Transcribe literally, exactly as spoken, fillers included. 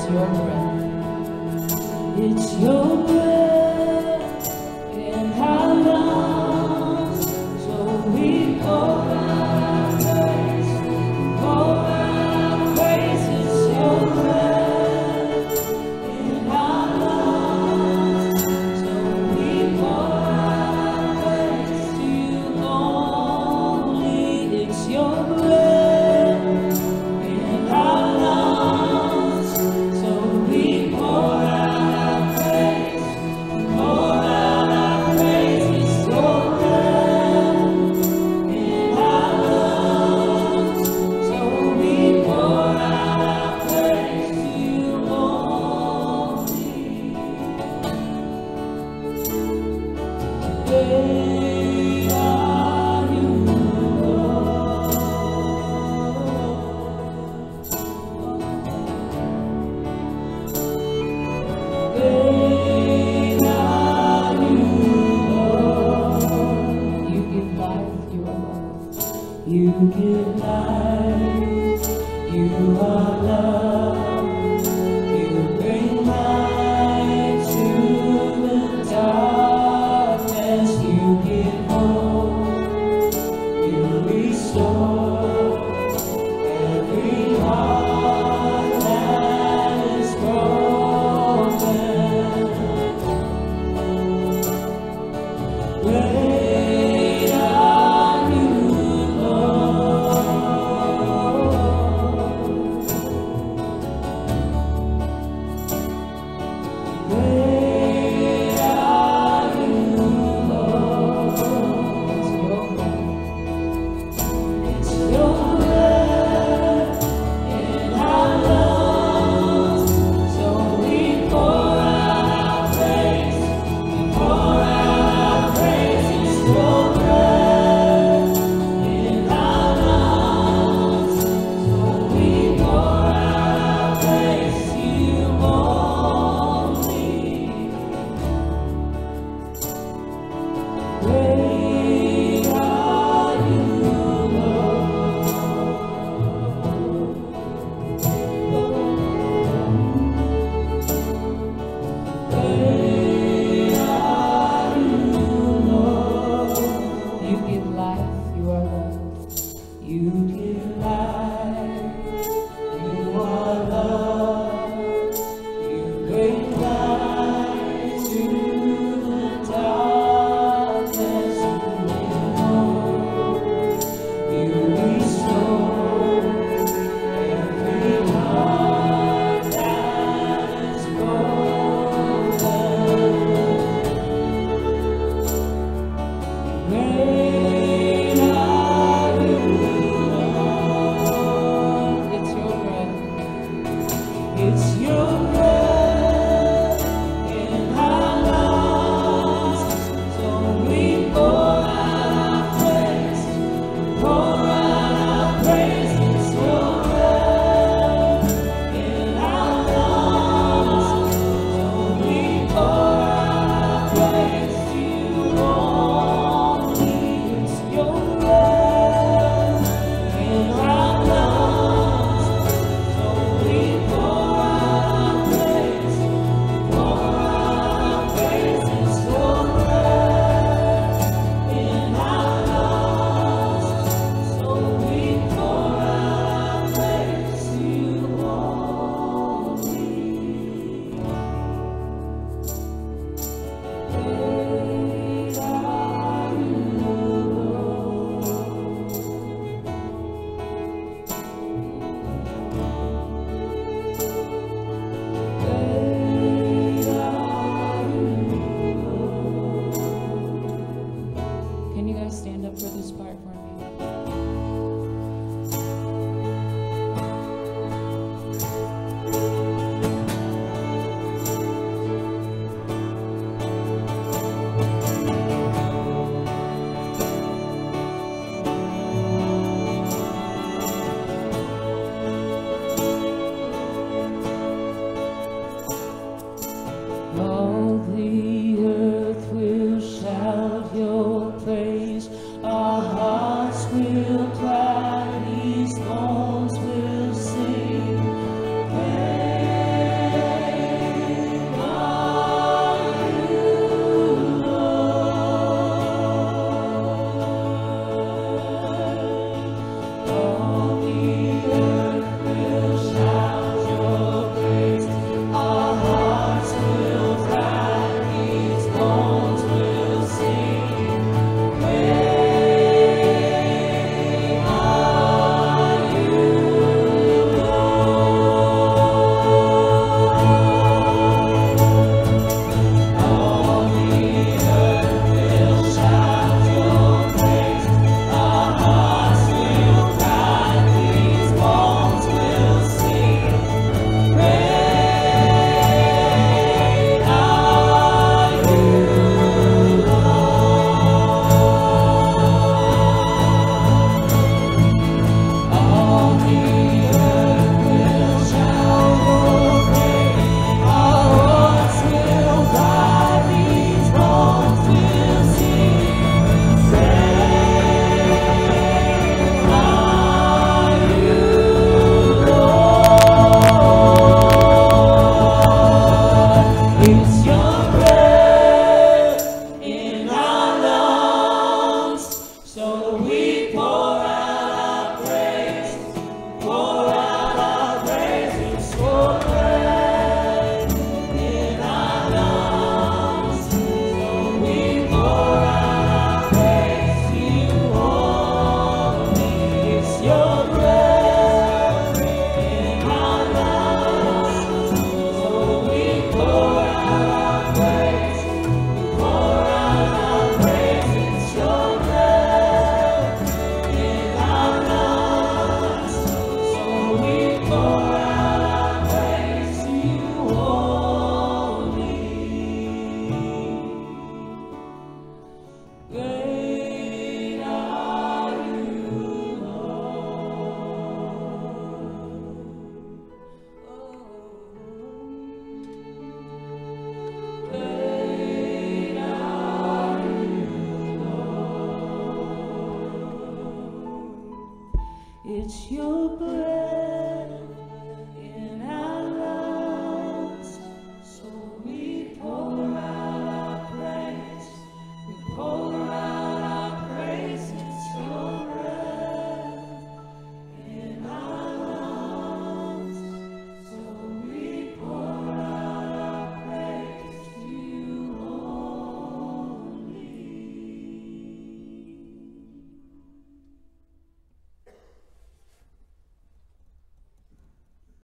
your breath. It's your breath in our lungs. So we pour out praise, pour out praise. It's your breath in our lungs. So we pour out praise to you only. It's your breath in our lungs. So we pour out praise, pour out our praise. It's your breath in our lungs. So we pour out our praise to you only. Great are you, Lord. Great are you, Lord. You give life, you are love. You give life, you are love. You bring light to the darkness. You give hope, you restore every heart that is broken. Great are you, Lord. Great are you, Lord. It's your breath in our lungs. So we pour out our praise, we pour out our praise. It's your breath in our lungs. So we pour out our praise to you only. Great are you, Lord. Great are you, Lord. You give life, you are love. You give life, you are love. You bring light to the darkness. You give hope, you restore every heart that is broken. Great are you, Lord. It's your breath. It's your breath in our lungs. So we pour out our praise, pour out our praise. It's your breath in our lungs. So we pour out our praise to you only. It's your breath in our lungs. So we pour